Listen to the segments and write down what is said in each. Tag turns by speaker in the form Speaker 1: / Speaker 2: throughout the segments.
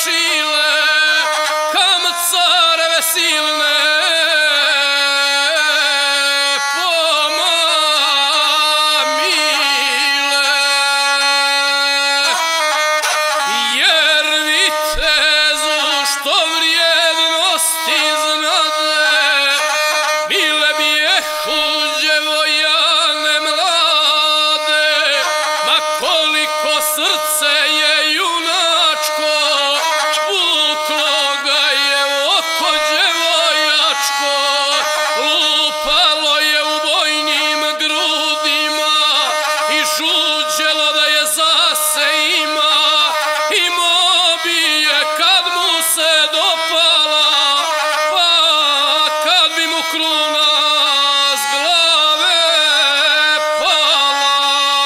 Speaker 1: šile, kam careve silne pomamile. Jer vitezu što vrijednosti znade, bile bijehu djevojane mlade, ma koliko srce je junačko, čvuklo ga je oko djevojačko, lupalo je u bojnim grudima i žuđelo da je zase ima, imao bi je kad mu se dopala, pa kad bi mu kruna s glave pala.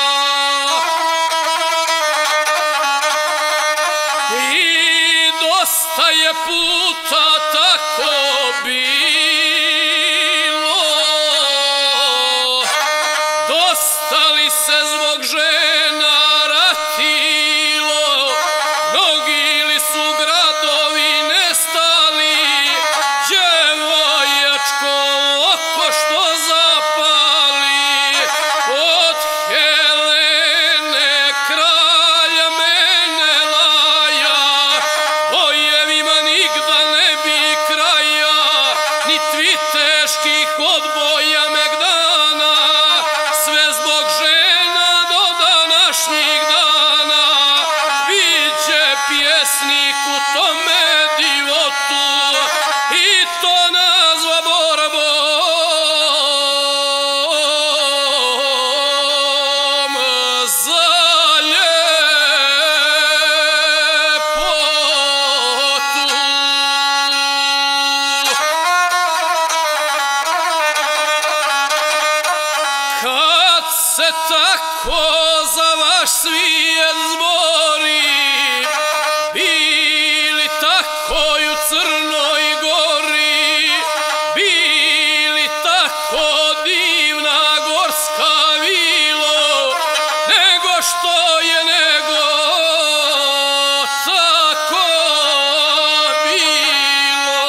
Speaker 1: I dosta je puta tako bilo, dosta li se zbog žena ratilo, mnogi li su gradovi nestali, djevojačko oko što zapali, od Helene kralja Menelaja, bojevima nigda ne bi kraja, ni viteških odboja Megdana, sve zbog žena do današnjih dana. Viđe pjesnik u tome divotu i to nazva borbom za ljepotu. Kad se tako za vaš svijet zbori, bili tako i u Crnoj Gori, bili tako divna gorska vilo, nego što je nego tako bilo.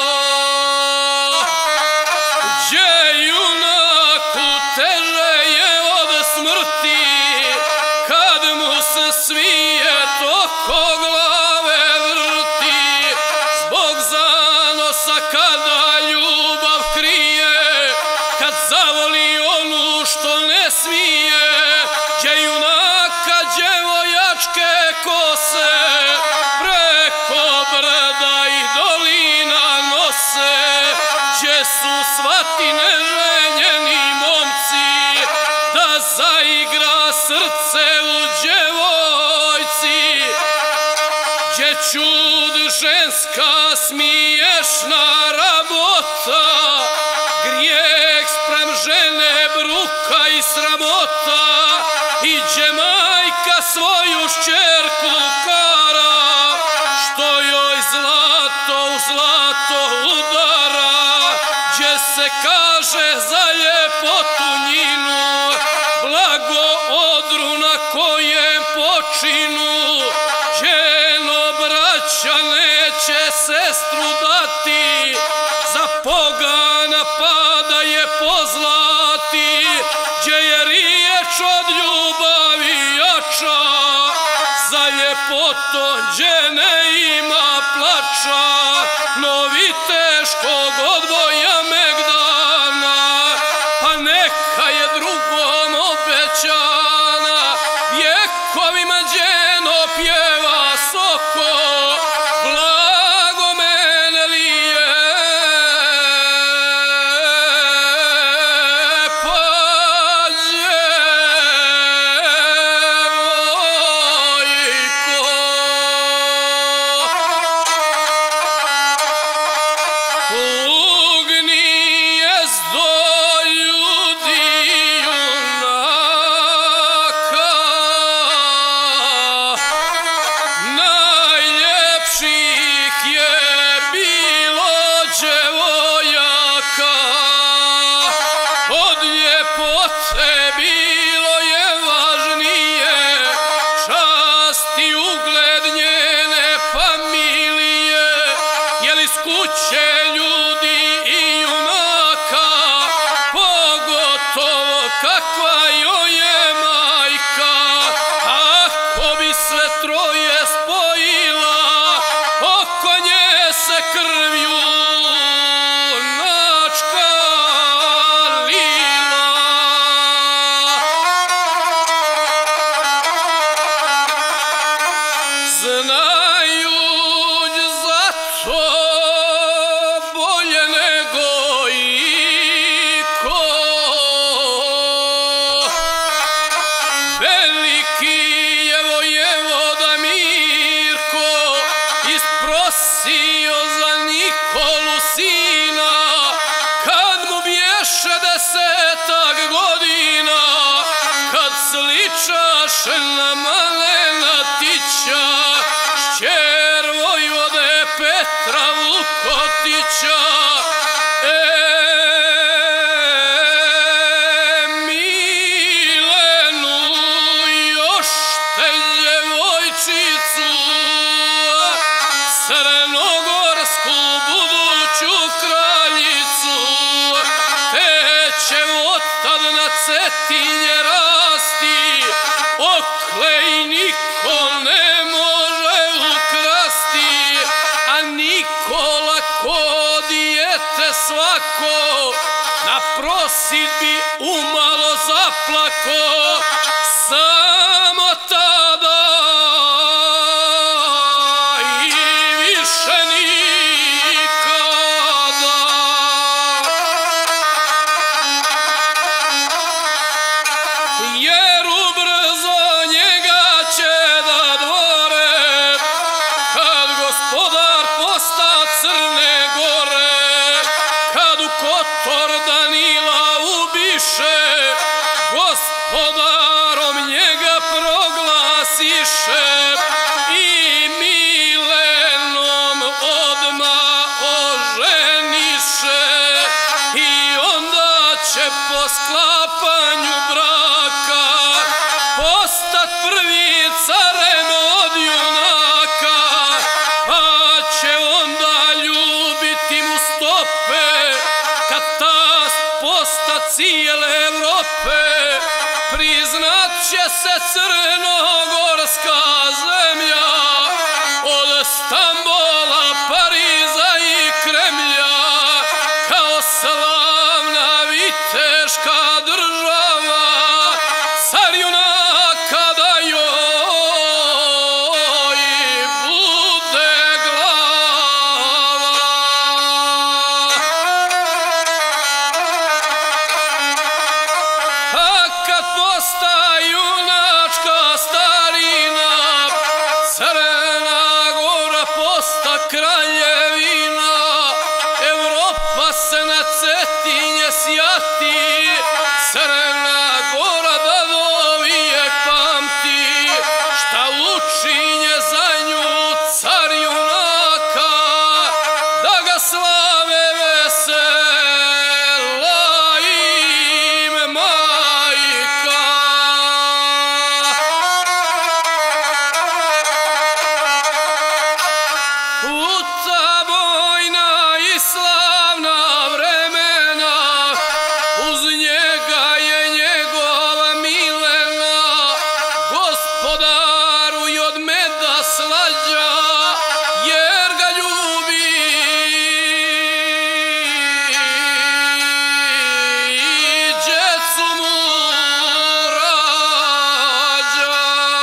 Speaker 1: Gdje junaku teže je od smrti, kad mu se svijet oko glave vrti, zbog zanosa kada ljubav krije, kad zavoli onu što ne smije. Gdje junaka djevojačke kose preko brda i dolina nose, gdje su svati neženjeni momci, da zaigra srce u djevojci, gdje čud ženska smiješna rabota, grijeh sprem žene bruka i sramota, i gdje majka svoju šćerku kara, što joj zlato u zlato udara, gdje se kaže za ljepotu njinu, blago odru na kojem počinu, ženo braća neće sestru dati, za pogana pada je pozlati, gdje je riječ od ljubavi jača, za ljepoto gdje ne ima plača, no viteškog odboja Megdana, pa neka je drugom obećana, vjekovima đeno pjeva soko, blago mene lijepa djevojko. veliki je vojevoda Mirko isprosio za Nikolu sina, kad mu bješe 10 godina, kad sličaše na Malenatića, šćer vojvode Petra Vukotića. Crnogorsku buduću kraljicu, te će otad na Cetinje rasti, okle i niko ne može ukrasti, a Nikola ko dijete svako na prosidbi umalo zaplako, samo tada jer ubrzo njega će da dvore, kad gospodar posta Crne Gore, kad u Kotor Danila ubiše, gospodarom njega proglasiše i Milenom odmah oženiše, i onda će po sklapanju braka postat prvi carem od junaka, pa će onda ljubiti mu stope, kad tast postat cijele Evrope, priznat će se crnogorska zemlja, od Stambola, Pariza i Kremlja, kao slavna viteška država, car junaka da joj bude glava. A kad posta junačka starina, Crna Gora posta kraljevina, Evropa se na Cetinje sjati, Crna Gora da dovijek pamti, šta učinje za nju car junaka, da ga slave vesela im majka. U ta bojna i slavna vremena, uz njega je njegova Milena, gospodaru i od meda slađa, jer ga ljubi i djecu mu rađa.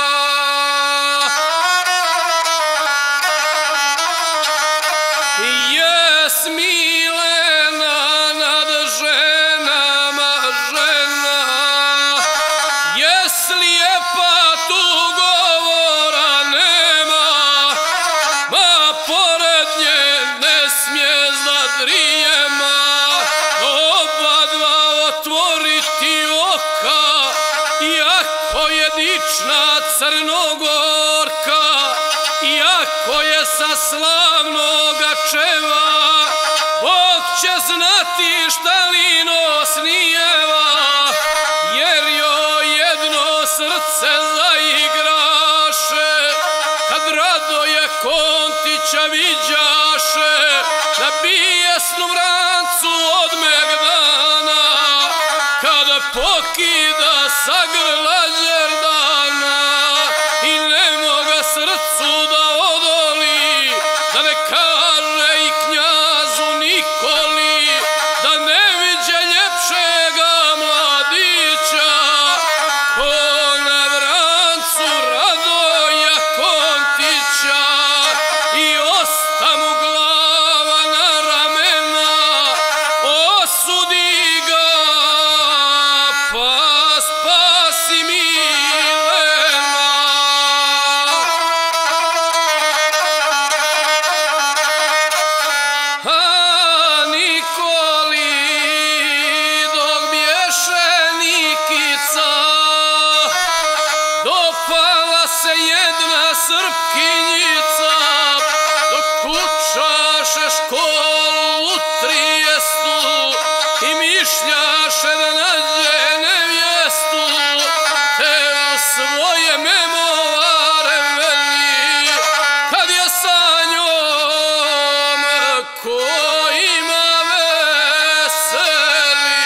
Speaker 1: Jes Milena nad ženama žena, jes lijepa tu govora nema, ma pored nje ne smije da drijema, oba dva otvoriti oka, iako je dična Crnogorka, iako je sa slavnoga čeva, Bog će znati šta li nos nijeva, jer joj jedno srce zaigraše, kad Radoja Kontića viđaše, na bijesnu vrancu od Megdana, kada pokida sa grla Đerdana, i ne moga srcu da odoli, da ne kaže i knjazu Nikoli, da ne viđe ljepšega mladića, ko na vrancu Radoja Kontića, i osta mu glava na ramena, osudi ga, pa spasi mi se jedna Srpkinjica dok učaše školu u Trijestu i mišljaše da nađe nevjestu, te u svoje memoare veli kad je sa njom ko ima veseli.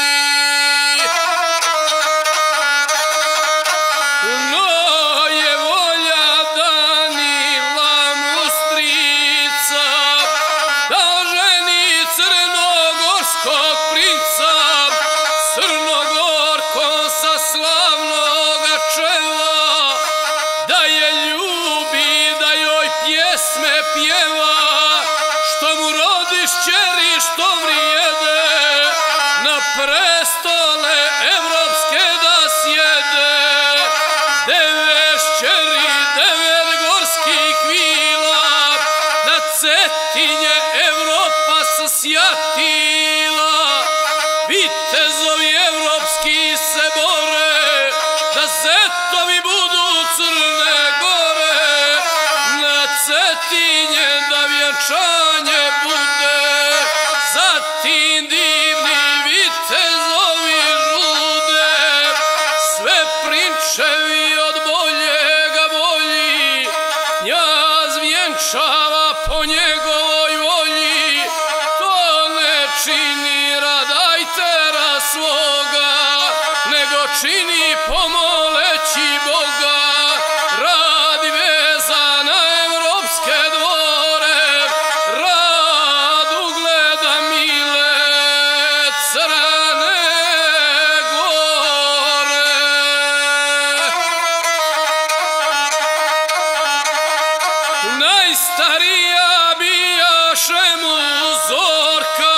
Speaker 1: No je volja Danila mu strica da oženi crnogorskog princa, Crnogorkom sa slavnoga čela, da je ljubi, da joj pjesme pjeva, što mu rodi šćeri što vrijede, na prestole evropske da sjede. Devet šćeri, devet gorskih vila, na Cetinje Evropa se sjatila. Vitezovi evropski se bore, da zetovi budu Crne Gore, na Cetinje da vjenčanje bude, zatim divni vitezovi žude, sve prinčevi od boljega bolji, knjaz vjenčava po njegovoj volji, to ne čini radajtera svoga, nego čini pomoleći Boga. Radi veza na evropske dvore, rad ugleda mile Crne Gore. Najstarija bijaše mu Zorka,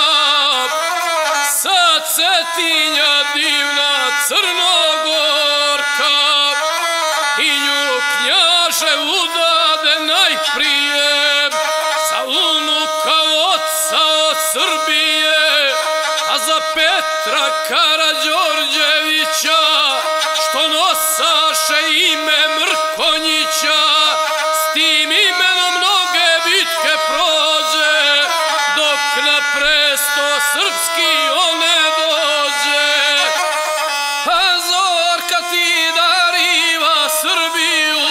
Speaker 1: sa Cetinja divna Crnogorka, i nju knjaže udade najprije za unuka oca od Srbije, a za Petra Karađorđevića, što nosaše ime Mrkonjića, s tim imenom mnoge bitke prođe, dok na presto srpski on ne dođe. A Zorka ti dariva Srbiju,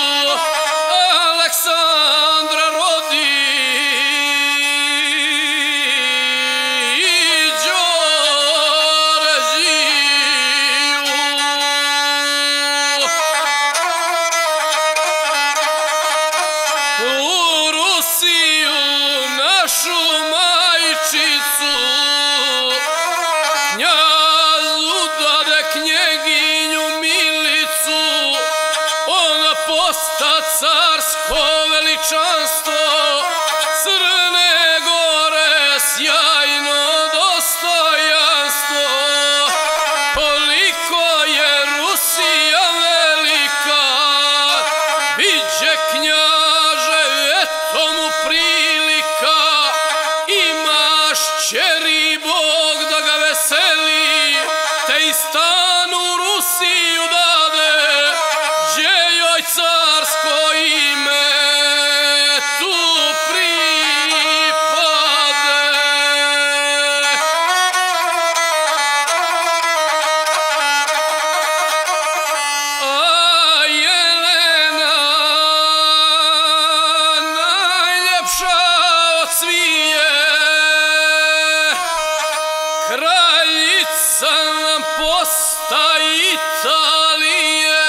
Speaker 1: Aleksandra rodi i Đorđiju. U Rusiju našu majčicu knjaz udade knjeginju Milicu, ona posta carsko veličanstvo, Crne Gore sjajno dostojanstvo. Koliko je Rusija velika, biđe knjaže, eto mu prilika, imaš ćeri Bog da ga veseli, te i stan u Rusiju dade, gdje joj carsko ime tu pripade. A Jelena najljepša od svije, kraljica nam posta Italije,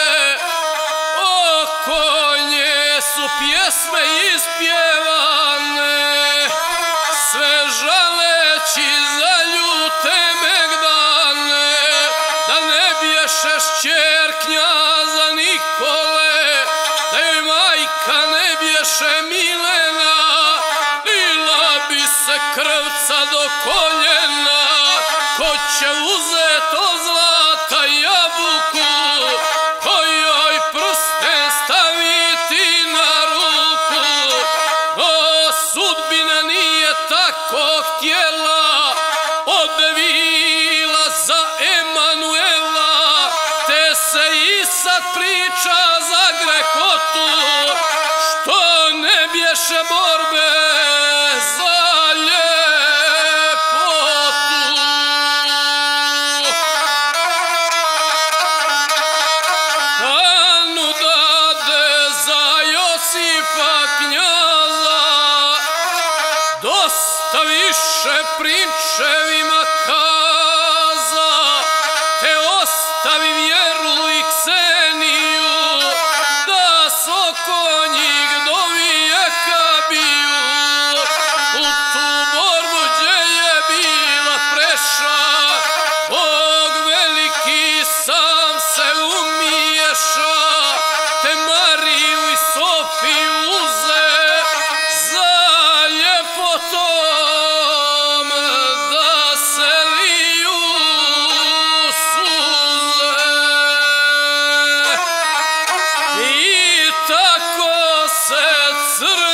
Speaker 1: oko nje su pjesme ispjevane, sve žaleći za ljute Megdane, da ne bješe šćer knjaza Nikole, da joj majka ne bješe Milena, lila bi se krvca do koljena, ko će uzet od zlata jabuku, ko joj prsten staviti na ruku. No sudbina nije tako htjela, odvila za Emanuela, te se i sad priča za greh više borbe za ljepotu. Anu dade za Josipa knjaza, dosta više prinčevima kaza, te ostavi Vjeru i Kseniju, da s oko njih do vijeka biju. U tu borbu gdje je bila preša, Bog veliki sam se umiješa, te Mariju i Sofiju uze za ljepotom da se liju suze. I tako se crkva